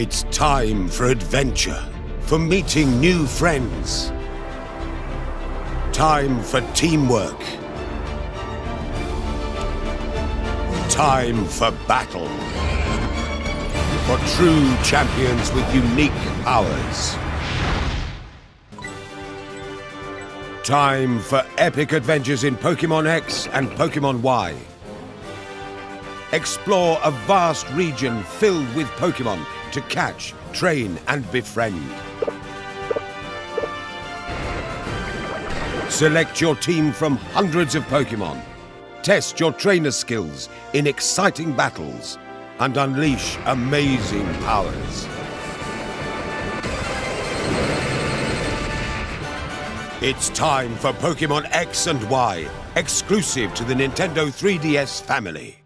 It's time for adventure, for meeting new friends. Time for teamwork. Time for battle. For true champions with unique powers. Time for epic adventures in Pokemon X and Pokemon Y. Explore a vast region filled with Pokemon to catch, train, and befriend. Select your team from hundreds of Pokemon. Test your trainer skills in exciting battles and unleash amazing powers. It's time for Pokemon X and Y, exclusive to the Nintendo 3DS family.